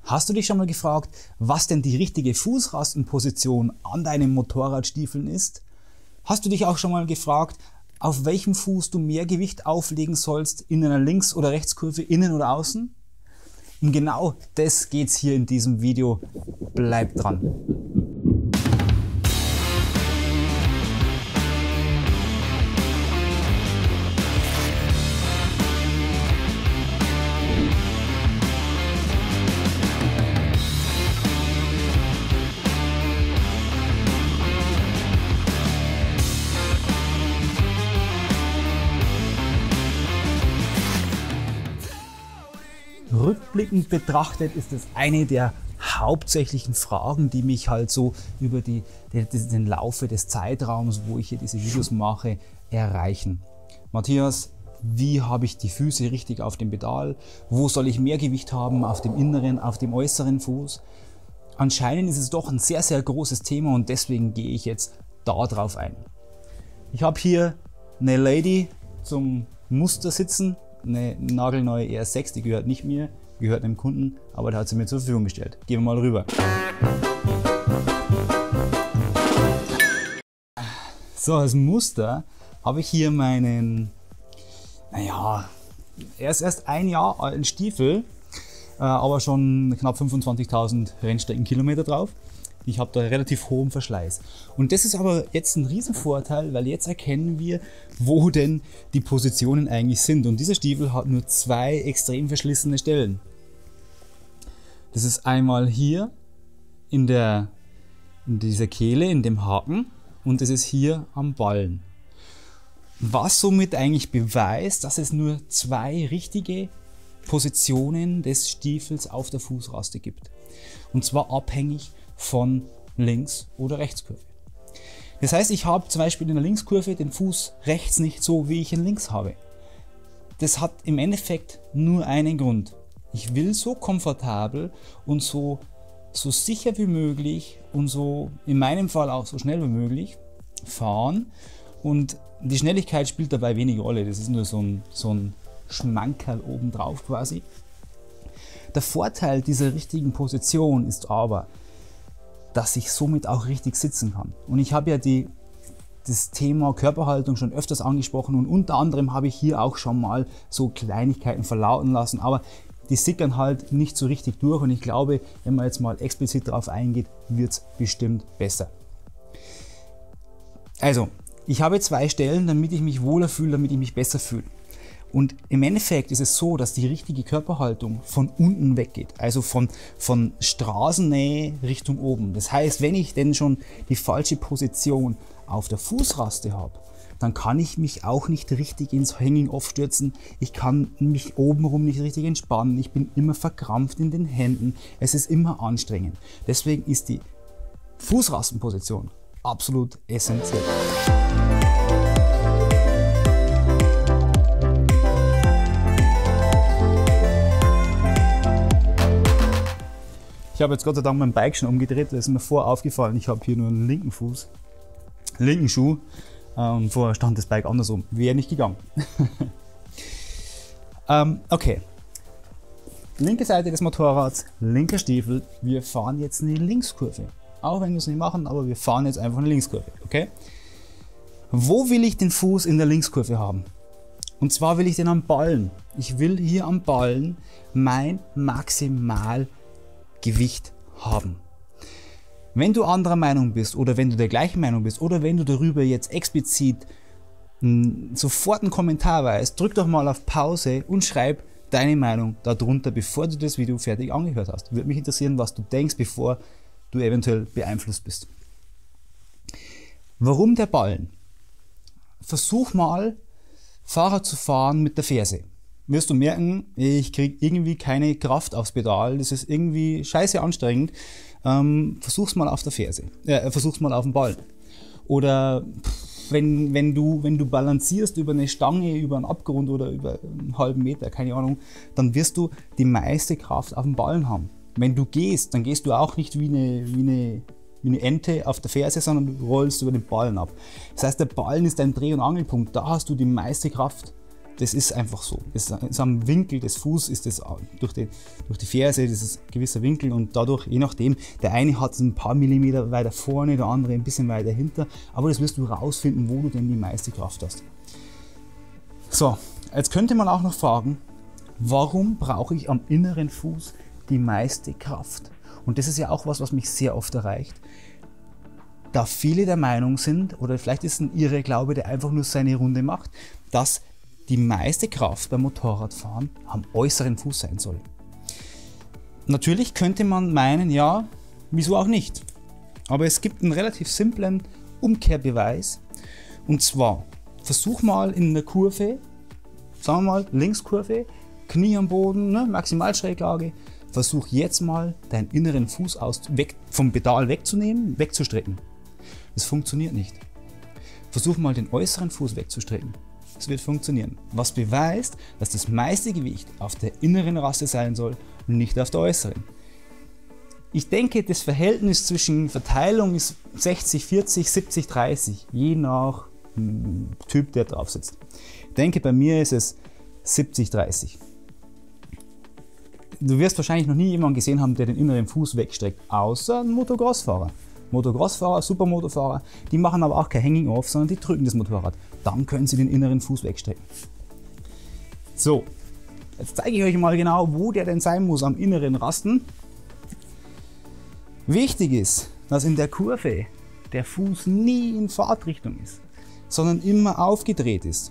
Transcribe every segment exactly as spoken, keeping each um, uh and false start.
Hast du dich schon mal gefragt, was denn die richtige Fußrastenposition an deinen Motorradstiefeln ist? Hast du dich auch schon mal gefragt, auf welchem Fuß du mehr Gewicht auflegen sollst, in einer Links- oder Rechtskurve, innen oder außen? Um genau das geht es hier in diesem Video. Bleib dran! Rückblickend betrachtet ist es eine der hauptsächlichen Fragen, die mich halt so über die, den Laufe des Zeitraums, wo ich hier diese Videos mache, erreichen. Matthias, wie habe ich die Füße richtig auf dem Pedal? Wo soll ich mehr Gewicht haben, auf dem inneren, auf dem äußeren Fuß? Anscheinend ist es doch ein sehr, sehr großes Thema und deswegen gehe ich jetzt da drauf ein. Ich habe hier eine Lady zum Muster sitzen. Eine nagelneue R sechs, die gehört nicht mir, gehört einem Kunden, aber der hat sie mir zur Verfügung gestellt. Gehen wir mal rüber. So, als Muster habe ich hier meinen, naja, er ist erst ein Jahr alten Stiefel, aber schon knapp fünfundzwanzigtausend Rennstreckenkilometer drauf. Ich habe da relativ hohen Verschleiß. Und das ist aber jetzt ein Riesenvorteil, weil jetzt erkennen wir, wo denn die Positionen eigentlich sind. Und dieser Stiefel hat nur zwei extrem verschlissene Stellen. Das ist einmal hier in, der, in dieser Kehle, in dem Haken, und das ist hier am Ballen. Was somit eigentlich beweist, dass es nur zwei richtige Positionen des Stiefels auf der Fußraste gibt. Und zwar abhängig von Links- oder Rechtskurve. Das heißt, ich habe zum Beispiel in der Linkskurve den Fuß rechts nicht so, wie ich ihn links habe. Das hat im Endeffekt nur einen Grund. Ich will so komfortabel und so, so sicher wie möglich und so in meinem Fall auch so schnell wie möglich fahren. Und die Schnelligkeit spielt dabei wenig Rolle. Das ist nur so ein, so ein Schmankerl obendrauf quasi. Der Vorteil dieser richtigen Position ist aber, dass ich somit auch richtig sitzen kann. Und ich habe ja die, das Thema Körperhaltung schon öfters angesprochen und unter anderem habe ich hier auch schon mal so Kleinigkeiten verlauten lassen, aber die sickern halt nicht so richtig durch und ich glaube, wenn man jetzt mal explizit darauf eingeht, wird es bestimmt besser. Also, ich habe zwei Stellen, damit ich mich wohler fühle, damit ich mich besser fühle. Und im Endeffekt ist es so, dass die richtige Körperhaltung von unten weggeht, also von, von Straßennähe Richtung oben. Das heißt, wenn ich denn schon die falsche Position auf der Fußraste habe, dann kann ich mich auch nicht richtig ins Hanging-Off stürzen. Ich kann mich obenrum nicht richtig entspannen. Ich bin immer verkrampft in den Händen. Es ist immer anstrengend. Deswegen ist die Fußrastenposition absolut essentiell. Ich habe jetzt Gott sei Dank mein Bike schon umgedreht, da ist mir vorher aufgefallen, ich habe hier nur einen linken Fuß, linken Schuh und vorher stand das Bike andersrum, wäre nicht gegangen. ähm, okay, linke Seite des Motorrads, linker Stiefel, wir fahren jetzt eine Linkskurve. Auch wenn wir es nicht machen, aber wir fahren jetzt einfach eine Linkskurve, okay? Wo will ich den Fuß in der Linkskurve haben? Und zwar will ich den am Ballen. Ich will hier am Ballen mein Maximal Gewicht haben. Wenn du anderer Meinung bist oder wenn du der gleichen Meinung bist oder wenn du darüber jetzt explizit mh, sofort einen Kommentar weißt, drück doch mal auf Pause und schreib deine Meinung darunter, bevor du das Video fertig angehört hast. Würde mich interessieren, was du denkst, bevor du eventuell beeinflusst bist. Warum der Ballen? Versuch mal Fahrrad zu fahren mit der Ferse. Wirst du merken, ich kriege irgendwie keine Kraft aufs Pedal, das ist irgendwie scheiße anstrengend. Ähm, versuch's mal auf der Ferse, äh, versuch's mal auf dem Ballen. Oder wenn, wenn, du, wenn du balancierst über eine Stange, über einen Abgrund oder über einen halben Meter, keine Ahnung, dann wirst du die meiste Kraft auf dem Ballen haben. Wenn du gehst, dann gehst du auch nicht wie eine, wie eine, wie eine Ente auf der Ferse, sondern du rollst über den Ballen ab. Das heißt, der Ballen ist dein Dreh- und Angelpunkt, da hast du die meiste Kraft. Das ist einfach so. Das ist am Winkel des Fußes, ist das durch die, durch die Ferse, das ist ein gewisser Winkel und dadurch, je nachdem, der eine hat es ein paar Millimeter weiter vorne, der andere ein bisschen weiter hinter, aber das wirst du rausfinden, wo du denn die meiste Kraft hast. So, jetzt könnte man auch noch fragen, warum brauche ich am inneren Fuß die meiste Kraft? Und das ist ja auch was, was mich sehr oft erreicht. Da viele der Meinung sind, oder vielleicht ist es ein Irrglaube, der einfach nur seine Runde macht, dass die meiste Kraft beim Motorradfahren am äußeren Fuß sein soll. Natürlich könnte man meinen, ja, wieso auch nicht? Aber es gibt einen relativ simplen Umkehrbeweis. Und zwar, versuch mal in einer Kurve, sagen wir mal Linkskurve, Knie am Boden, ne, Maximalschräglage, versuch jetzt mal deinen inneren Fuß aus, weg, vom Pedal wegzunehmen, wegzustrecken. Das funktioniert nicht. Versuch mal den äußeren Fuß wegzustrecken. Es wird funktionieren. Was beweist, dass das meiste Gewicht auf der inneren Raste sein soll und nicht auf der äußeren. Ich denke, das Verhältnis zwischen Verteilung ist sechzig vierzig, siebzig dreißig, je nach Typ, der drauf sitzt. Ich denke, bei mir ist es siebzig dreißig. Du wirst wahrscheinlich noch nie jemanden gesehen haben, der den inneren Fuß wegstreckt, außer ein Motocross-Fahrer. Motocross-Fahrer, Supermotorfahrer, die machen aber auch kein Hanging-Off, sondern die drücken das Motorrad. Dann können sie den inneren Fuß wegstrecken. So, jetzt zeige ich euch mal genau, wo der denn sein muss am inneren Rasten. Wichtig ist, dass in der Kurve der Fuß nie in Fahrtrichtung ist, sondern immer aufgedreht ist.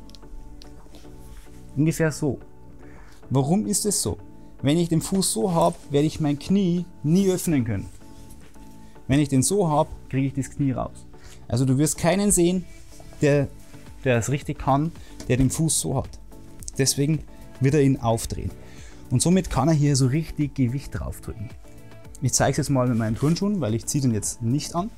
Ungefähr so. Warum ist es so? Wenn ich den Fuß so habe, werde ich mein Knie nie öffnen können. Wenn ich den so habe, kriege ich das Knie raus. Also du wirst keinen sehen, der, der es richtig kann, der den Fuß so hat. Deswegen wird er ihn aufdrehen. Und somit kann er hier so richtig Gewicht drauf drücken. Ich zeige es jetzt mal mit meinen Turnschuhen, weil ich ziehe den jetzt nicht an.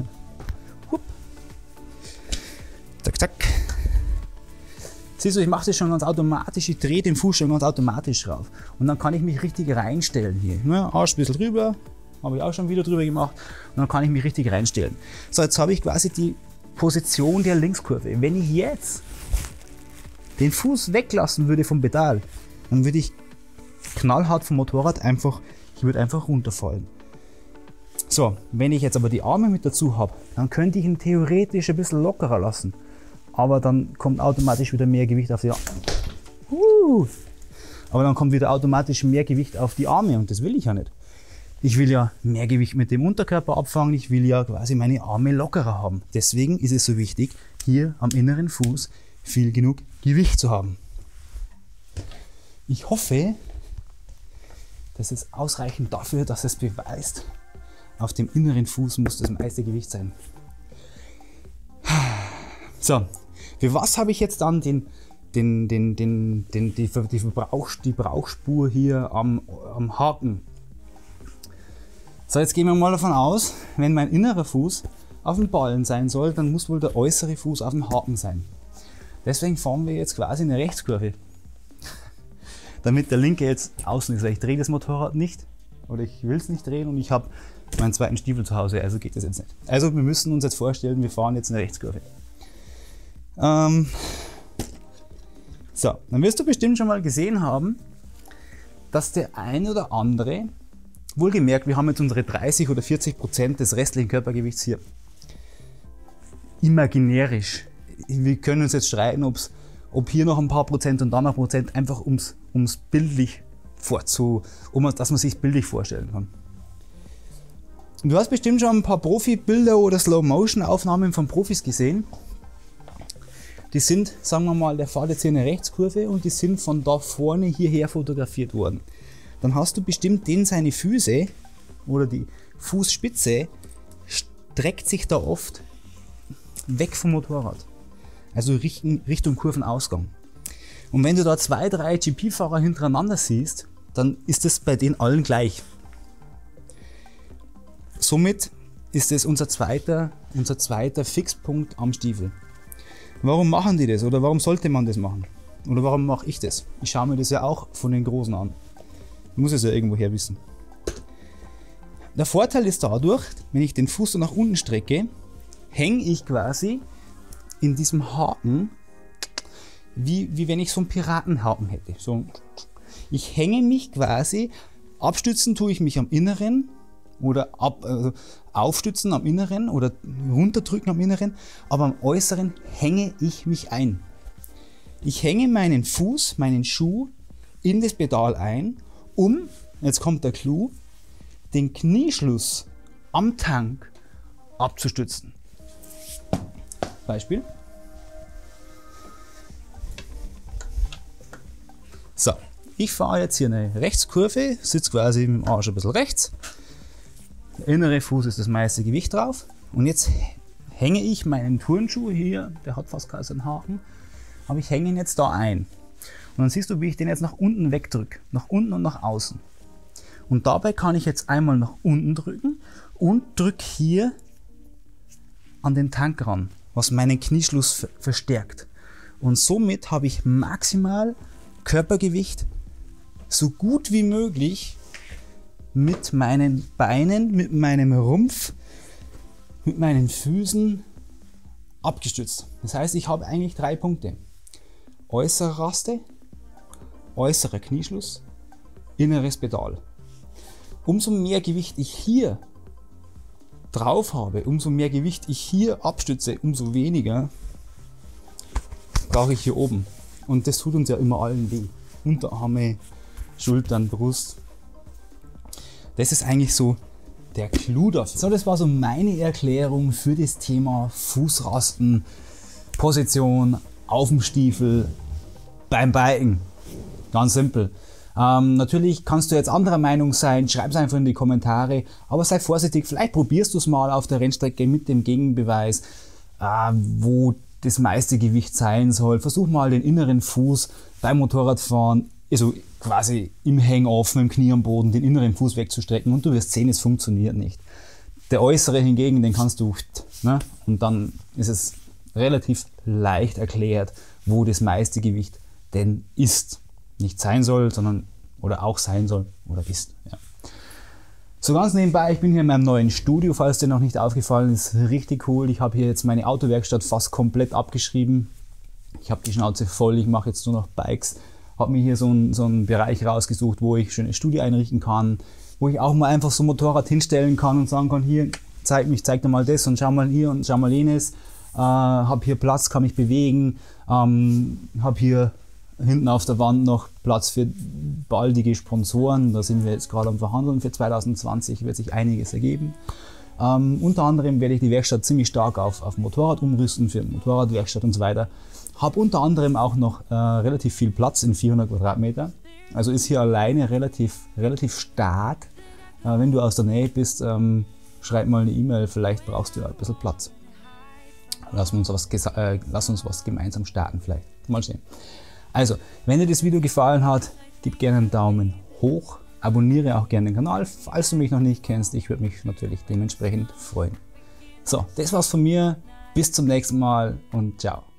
Zack, zack. Siehst du, ich mache das schon ganz automatisch, ich drehe den Fuß schon ganz automatisch rauf. Und dann kann ich mich richtig reinstellen hier. Ja, Arsch ein bisschen drüber, habe ich auch schon wieder drüber gemacht. Und dann kann ich mich richtig reinstellen. So, jetzt habe ich quasi die Position der Linkskurve. Wenn ich jetzt den Fuß weglassen würde vom Pedal, dann würde ich knallhart vom Motorrad einfach, ich würde einfach runterfallen. So, wenn ich jetzt aber die Arme mit dazu habe, dann könnte ich ihn theoretisch ein bisschen lockerer lassen. Aber dann kommt automatisch wieder mehr Gewicht auf die Arme. Uh. Aber dann kommt wieder automatisch mehr Gewicht auf die Arme und das will ich ja nicht. Ich will ja mehr Gewicht mit dem Unterkörper abfangen, ich will ja quasi meine Arme lockerer haben. Deswegen ist es so wichtig, hier am inneren Fuß viel genug Gewicht zu haben. Ich hoffe, das ist ausreichend dafür, dass es beweist, auf dem inneren Fuß muss das meiste Gewicht sein. So, für was habe ich jetzt dann den, den, den, den, den, die, die, Verbrauch, die Brauchspur hier am, am Haken? So, jetzt gehen wir mal davon aus, wenn mein innerer Fuß auf dem Ballen sein soll, dann muss wohl der äußere Fuß auf dem Haken sein. Deswegen fahren wir jetzt quasi eine Rechtskurve. Damit der linke jetzt außen ist, weil ich drehe das Motorrad nicht oder ich will es nicht drehen und ich habe meinen zweiten Stiefel zu Hause, also geht das jetzt nicht. Also wir müssen uns jetzt vorstellen, wir fahren jetzt eine Rechtskurve. Ähm so, dann wirst du bestimmt schon mal gesehen haben, dass der ein oder andere, wohlgemerkt, wir haben jetzt unsere dreißig oder vierzig Prozent des restlichen Körpergewichts hier, imaginärisch. Wir können uns jetzt streiten, ob's, ob hier noch ein paar Prozent und dann noch Prozent, einfach ums, ums bildlich vorzu, um, dass man sich bildlich vorstellen kann. Du hast bestimmt schon ein paar Profi-Bilder oder Slow-Motion-Aufnahmen von Profis gesehen. Die sind, sagen wir mal, der fährt jetzt hier eine Rechtskurve und die sind von da vorne hierher fotografiert worden. Dann hast du bestimmt den seine Füße oder die Fußspitze streckt sich da oft weg vom Motorrad. Also Richtung, Richtung Kurvenausgang. Und wenn du da zwei, drei G P-Fahrer hintereinander siehst, dann ist das bei denen allen gleich. Somit ist es unser zweiter, unser zweiter Fixpunkt am Stiefel. Warum machen die das oder warum sollte man das machen? Oder warum mache ich das? Ich schaue mir das ja auch von den Großen an. Ich muss es ja irgendwo her wissen. Der Vorteil ist dadurch, wenn ich den Fuß so nach unten strecke, hänge ich quasi in diesem Haken wie, wie wenn ich so einen Piratenhaken hätte. So, ich hänge mich quasi, abstützen tue ich mich am Inneren oder ab, also aufstützen am Inneren oder runterdrücken am Inneren, aber am Äußeren hänge ich mich ein. Ich hänge meinen Fuß, meinen Schuh in das Pedal ein, um, jetzt kommt der Clou, den Knieschluss am Tank abzustützen. Beispiel. So, ich fahre jetzt hier eine Rechtskurve, sitze quasi mit dem Arsch ein bisschen rechts. Der innere Fuß ist das meiste Gewicht drauf. Und jetzt hänge ich meinen Turnschuh hier, der hat fast keinen Haken, aber ich hänge ihn jetzt da ein. Und dann siehst du, wie ich den jetzt nach unten wegdrücke, nach unten und nach außen. Und dabei kann ich jetzt einmal nach unten drücken und drücke hier an den Tank ran, was meinen Knieschluss verstärkt. Und somit habe ich maximal Körpergewicht so gut wie möglich mit meinen Beinen, mit meinem Rumpf, mit meinen Füßen abgestützt. Das heißt, ich habe eigentlich drei Punkte. Äußere Raste, äußerer Knieschluss, inneres Pedal. Umso mehr Gewicht ich hier drauf habe, umso mehr Gewicht ich hier abstütze, umso weniger brauche ich hier oben. Und das tut uns ja immer allen weh. Unterarme, Schultern, Brust. Das ist eigentlich so der Clou dafür. So, das war so meine Erklärung für das Thema Fußrasten, Position auf dem Stiefel beim Biken. Ganz simpel. Ähm, natürlich kannst du jetzt anderer Meinung sein, schreib es einfach in die Kommentare, aber sei vorsichtig, vielleicht probierst du es mal auf der Rennstrecke mit dem Gegenbeweis, äh, wo das meiste Gewicht sein soll. Versuch mal den inneren Fuß beim Motorradfahren, also quasi im Hang-Off, mit dem Knie am Boden, den inneren Fuß wegzustrecken und du wirst sehen, es funktioniert nicht. Der äußere hingegen, den kannst du, ne? Und dann ist es relativ leicht erklärt, wo das meiste Gewicht denn ist. Nicht sein soll, sondern oder auch sein soll oder ist. Ja. So ganz nebenbei, ich bin hier in meinem neuen Studio, falls dir noch nicht aufgefallen ist, richtig cool. Ich habe hier jetzt meine Autowerkstatt fast komplett abgeschrieben. Ich habe die Schnauze voll, ich mache jetzt nur noch Bikes. Habe mir hier so einen, so einen Bereich rausgesucht, wo ich schöne Studio einrichten kann, wo ich auch mal einfach so ein Motorrad hinstellen kann und sagen kann, hier, zeig mich, zeig dir mal das und schau mal hier und schau mal jenes. Äh, habe hier Platz, kann mich bewegen, ähm, habe hier hinten auf der Wand noch Platz für baldige Sponsoren. Da sind wir jetzt gerade am Verhandeln. Für zwanzig zwanzig wird sich einiges ergeben. Ähm, unter anderem werde ich die Werkstatt ziemlich stark auf, auf Motorrad umrüsten, für Motorradwerkstatt und so weiter. Habe unter anderem auch noch äh, relativ viel Platz in vierhundert Quadratmeter. Also ist hier alleine relativ, relativ stark. Äh, wenn du aus der Nähe bist, ähm, schreib mal eine E-Mail, vielleicht brauchst du ja ein bisschen Platz. Lass uns was, äh, lass uns was gemeinsam starten vielleicht. Mal sehen. Also, wenn dir das Video gefallen hat, gib gerne einen Daumen hoch, abonniere auch gerne den Kanal, falls du mich noch nicht kennst. Ich würde mich natürlich dementsprechend freuen. So, das war's von mir. Bis zum nächsten Mal und ciao.